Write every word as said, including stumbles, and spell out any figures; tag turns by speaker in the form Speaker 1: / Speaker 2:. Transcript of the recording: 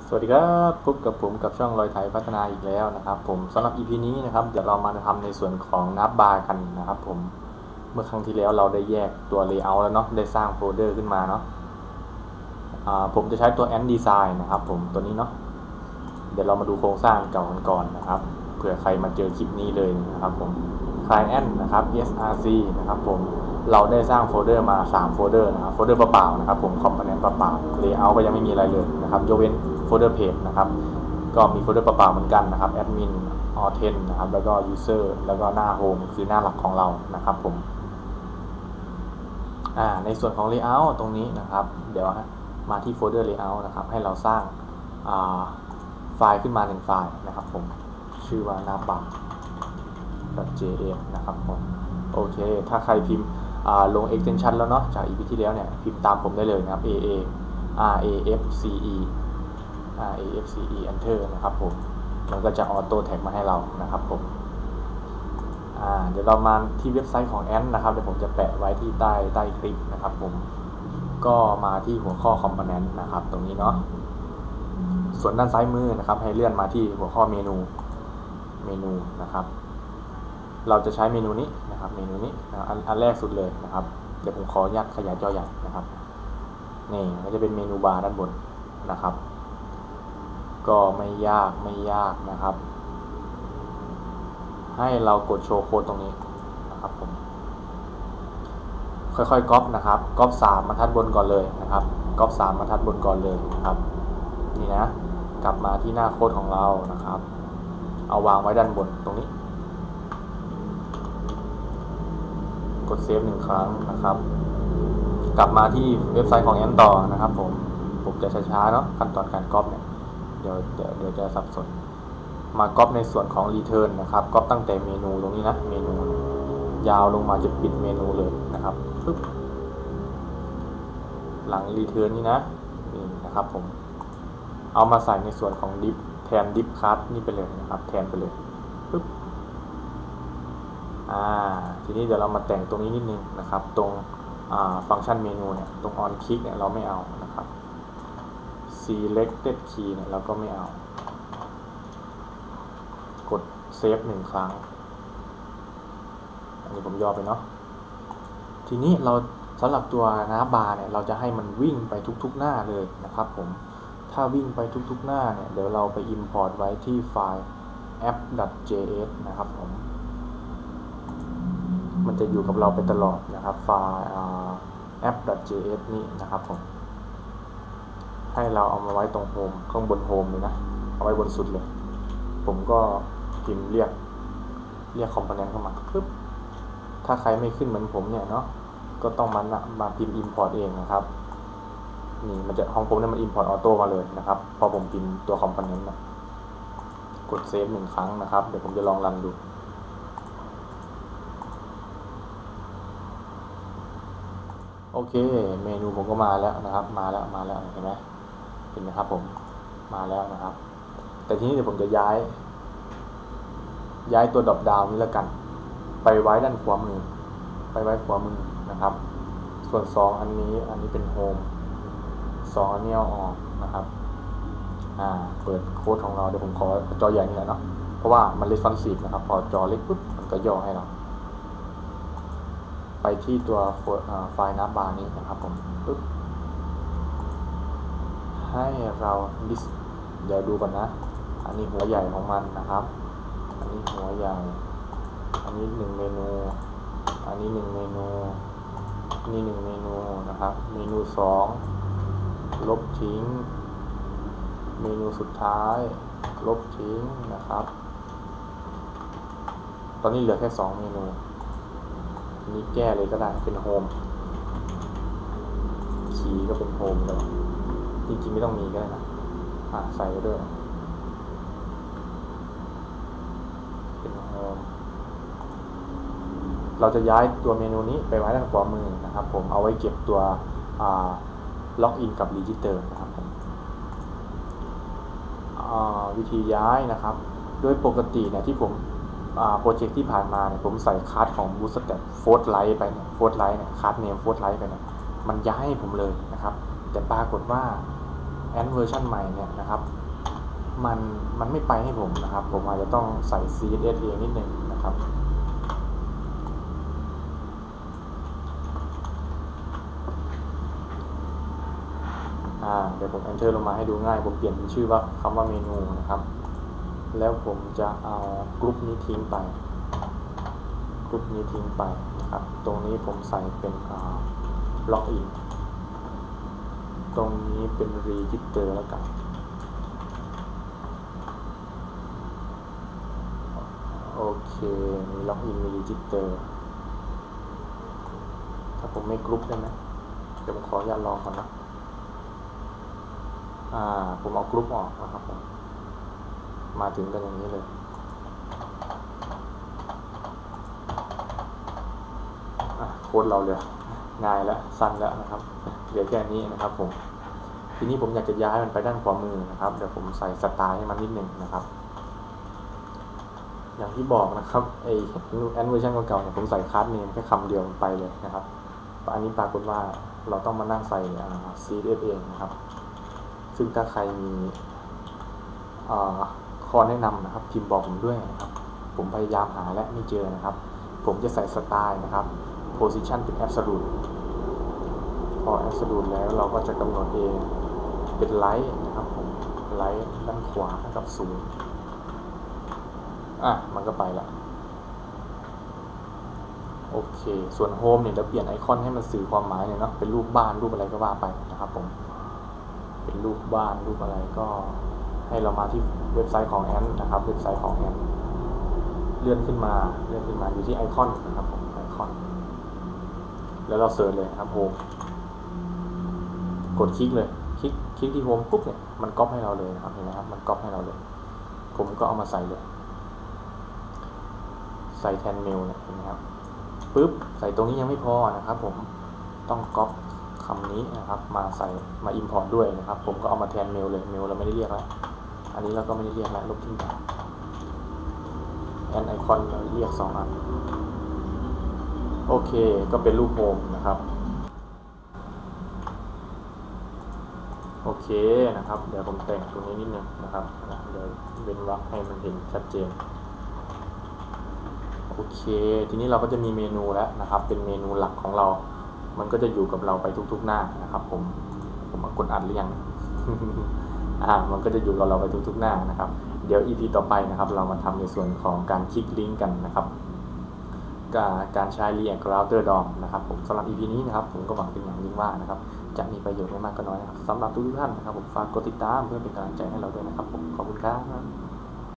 Speaker 1: สวัสดีครับพบกับผมกับช่องลอยไถพัฒนาอีกแล้วนะครับผมสำหรับ อี พี นี้นะครับเดี๋ยวเรามาทำในส่วนของนับบาร์กันนะครับผมเมื่อครั้งที่แล้วเราได้แยกตัว Layout แล้วเนาะได้สร้างโฟลเดอร์ขึ้นมาเนาะผมจะใช้ตัว Ant Design นะครับผมตัวนี้เนาะเดี๋ยวเรามาดูโครงสร้างเก่ากันก่อนนะครับเผื่อใครมาเจอคลิปนี้เลยนะครับผม Client นะครับ เอส อาร์ ซี นะครับผมเราได้สร้างโฟลเดอร์มาสามโฟลเดอร์นะครับโฟลเดอร์เปล่าๆนะครับผม Component เปล่าๆ Layout ก็ยังไม่มีอะไรเลยนะครับยกเว้นโฟลเดอร์เพจนะครับก็มีโฟลเดอร์เปล่าๆเหมือนกันนะครับ Admin Authent นะครับแล้วก็ User แล้วก็หน้า Home คือหน้าหลักของเรานะครับผมในส่วนของ Layout ตรงนี้นะครับเดี๋ยวมาที่โฟลเดอร์ Layout นะครับให้เราสร้างไฟล์ขึ้นมาหนึ่งไฟล์นะครับผมชื่อว่า navbar.js นะครับผมโอเคถ้าใครพิมพ์ลง extension แล้วเนาะจาก อี พี ที่แล้วเนี่ยพิมพ์ตามผมได้เลยนะครับ aa rafce rafce enter นะครับผมมันก็จะออโต้แท็กมาให้เรานะครับผมเดี๋ยวเรามาที่เว็บไซต์ของ Ant นะครับเดี๋ยวผมจะแปะไว้ที่ใต้ใต้คลิปนะครับผมก็มาที่หัวข้อ Component นะครับตรงนี้เนาะส่วนด้านซ้ายมือนะครับให้เลื่อนมาที่หัวข้อเมนูเมนูนะครับเราจะใช้เมนูนี้นะครับเมนูนี้อันอันแรกสุดเลยนะครับเดี๋ยวผมขออนุญาตขยายจอใหญ่นะครับนี่ก็จะเป็นเมนูบาร์ด้านบนนะครับก็ไม่ยากไม่ยากนะครับให้เรากดโชว์โค้ดตรงนี้นะครับผมค่อยๆก๊อปนะครับก๊อปสามบรรทัดบนก่อนเลยนะครับก๊อปสามบรรทัดบนก่อนเลยนะครับนี่นะกลับมาที่หน้าโค้ดของเรานะครับเอาวางไว้ด้านบนตรงนี้กดเซฟหนึ่งครั้งนะครับกลับมาที่เว็บไซต์ของ Ant ต่อนะครับผมผมจะช้าๆเนาะขั้นตอนการก๊อปเนี่ยเดี๋ยวเดี๋ยวเดี๋ยวจะสับสนมาก๊อปในส่วนของ Return นะครับก๊อปตั้งแต่เมนูตรงนี้นะเมนูยาวลงมาจะปิดเมนูเลยนะครับปึ๊บหลัง Return นี่นะนี่นะครับผมเอามาใส่ในส่วนของ div แทน div class นี่ไปเลยนะครับแทนไปเลยปึ๊บอ่าทีนี้เดี๋ยวเรามาแต่งตรงนี้นิดนึงนะครับตรงฟังก์ชันเมนูเนี่ยตรง on click เนี่ยเราไม่เอานะครับ selected key เนี่ยเราก็ไม่เอากดเซฟหนึ่งครั้งอันนี้ผมย่อไปเนาะทีนี้เราสำหรับตัวหน้าบาร์เนี่ยเราจะให้มันวิ่งไปทุกๆหน้าเลยนะครับผมถ้าวิ่งไปทุกๆหน้าเนี่ยเดี๋ยวเราไป import ไว้ที่ไฟล์ app.js นะครับผมมันจะอยู่กับเราไปตลอดนะครับไฟล์ app.js นี่นะครับผมให้เราเอามาไว้ตรงโฮมข้างบนโฮมเลยนะเอาไว้บนสุดเลยผมก็พิมพ์เรียกเรียกคอมโพเนนต์เข้ามาปึ๊บถ้าใครไม่ขึ้นเหมือนผมเนี่ยเนาะก็ต้องมามาพิมพ์ import เองนะครับนี่มันจะของผมเนี่ยมัน import auto มาเลยนะครับพอผมพิมพ์ตัวคอมโพเนนต์นะกดเซฟหนึ่งครั้งนะครับเดี๋ยวผมจะลองรันดูโอเคเมนูผมก็มาแล้วนะครับมาแล้วมาแล้วเห็นไหมเห็นไหมครับผมมาแล้วนะครับแต่ทีนี้เดี๋ยวผมจะย้ายย้ายตัวดรอปดาวน์นี้แล้วกันไปไว้ด้านขวามือไปไว้ขวามือนะครับส่วนสองอันนี้อันนี้เป็นโฮมสองอันนี้เอาออกนะครับอ่าเปิดโค้ดของเราเดี๋ยวผมขอจอใหญ่นี่แหละเนาะเพราะว่ามัน responsive นะครับพอจอเล็กปุ๊บมันก็ย่อให้เราไปที่ตัวไฟล์นับบาร์นี้นะครับผมปึ๊บให้เรา list เดี๋ยวดูก่อนนะอันนี้หัวใหญ่ของมันนะครับอันนี้หัวใหญ่อันนี้หนึ่งเมนูอันนี้หนึ่งเมนูนี่หนึ่งเมนูนะครับเมนูสองลบทิ้งเมนูสุดท้ายลบทิ้งนะครับตอนนี้เหลือแค่สองเมนูนี้แก้เลยก็ได้เป็นโฮมคีย์ก็เป็นโฮมเลยจริงๆไม่ต้องมีก็ได้นะอ่ะใส่ไปด้วยเป็นโฮมเราจะย้ายตัวเมนูนี้ไปไว้ด้านขวามือนะครับผมเอาไว้เก็บตัวล็อกอินกับรีจิสเตอร์นะครับผมวิธีย้ายนะครับโดยปกติเนี่ยที่ผมโปรเจกต์ที่ผ่านมาเนี่ยผมใส่คัสของ Bootstrap Forthright ไปเนี่ย Forthright เนี่ยคัสเนม Forthright ไปเนี่ยมันย้ายให้ผมเลยนะครับแต่ปรากฏว่าไอ Ant เวอร์ชันใหม่เนี่ยนะครับมันมันไม่ไปให้ผมนะครับผมอาจจะต้องใส่ ซี เอส เอส เองนิดนึงนะครับอ่าเดี๋ยวผม enter ลงมาให้ดูง่ายผมเปลี่ยนเป็นชื่อว่าคำว่าเมนูนะครับแล้วผมจะเอากรุ๊ปนี้ทิ้งไปกรุ๊ปนี้ทิ้งไปนะครับตรงนี้ผมใส่เป็นล็อกอินตรงนี้เป็นรีจิสเตอร์แล้วกันโอเคมีล็อกอินมีรีจิสเตอร์ถ้าผมไม่กรุ๊ปได้ไหมเดี๋ยวผมขออนุญาตลองก่อนนะอ่าผมเอากรุ๊ปออกนะครับผมมาถึงกันอย่างนี้เลยโค้ดเราเลยง่ายแล้วสั้นแล้วนะครับเหลือแค่นี้นะครับผมทีนี้ผมอยากจะย้ายมันไปด้านขวามือนะครับเดี๋ยวผมใส่สไตล์ให้มันนิดนึงนะครับอย่างที่บอกนะครับไอ้แอนเวอร์ชันเก่าๆเนี่ยผมใส่คัสเนมแค่คำเดียวไปเลยนะครับอันนี้ปรากฏว่าเราต้องมานั่งใส่ ซี เอส เอส เองนะครับซึ่งถ้าใครมีข้อแนะนำนะครับพิมพ์บอกผมด้วยนะครับผมพยายามหาและไม่เจอนะครับผมจะใส่สไตล์นะครับ position เป็น absolute พอ absolute แล้วเราก็จะกำหนดเองเป็น right นะครับผม right ด้านขวาเท่ากับศูนย์อ่ะมันก็ไปแล้วโอเคส่วน home เนี่ยเราเปลี่ยนไอคอนให้มันสื่อความหมายเนี่ยเนาะเป็นรูปบ้านรูปอะไรก็ว่าไปนะครับผมเป็นรูปบ้านรูปอะไรก็ให้เรามาที่เว็บไซต์ของแอนนะครับเว็บไซต์ของแอนเลื่อนขึ้นมาเลื่อนขึ้นมาอยู่ที่ไอคอนนะครับผมไอคอนแล้วเราเสิร์ชเลยครับโฮมกดคลิกเลยคลิกคลิกที่โฮมปุ๊บเนี่ยมันก๊อปให้เราเลยนะครับเห็นไหมครับมันก๊อปให้เราเลยผมก็เอามาใส่เลยใส่แทนเมลเนี่ยเห็นไหมครับปุ๊บใส่ตรงนี้ยังไม่พอนะครับผมต้องก๊อปคำนี้นะครับมาใส่มา import ด้วยนะครับผมก็เอามาแทนเมลเลยเมลเราไม่ได้เรียกแล้วอันนี้เราก็ไม่ได้เรียกแล้วลบทิ้งไปแอนไอคอนเราเรียกสองอันโอเคก็เป็นรูปโฮมนะครับโอเคนะครับเดี๋ยวผมแต่งตรงนี้นิดนึงนะครับเดี๋ยวเว้นวรรคให้มันเห็นชัดเจนโอเคทีนี้เราก็จะมีเมนูแล้วนะครับเป็นเมนูหลักของเรามันก็จะอยู่กับเราไปทุกๆหน้านะครับผมผมมากดอัดหรือยัง อ่ามันก็จะอยู่กับเราไปทุกๆหน้านะครับเดี๋ยว อี พี ต่อไปนะครับเรามาทำในส่วนของการคลิกลิงก์กันนะครับการใช้ React Router ดอ เอ็ม นะครับผมสำหรับ อี พี นี้นะครับผมก็หวังเป็นอย่างยิ่งว่านะครับจะมีประโยชน์ไม่มากก็น้อยนะครับสำหรับทุกท่านนะครับผมฝากกดติดตามเพื่อเป็นกำลังใจให้เราด้วยนะครับผมขอบคุณครับ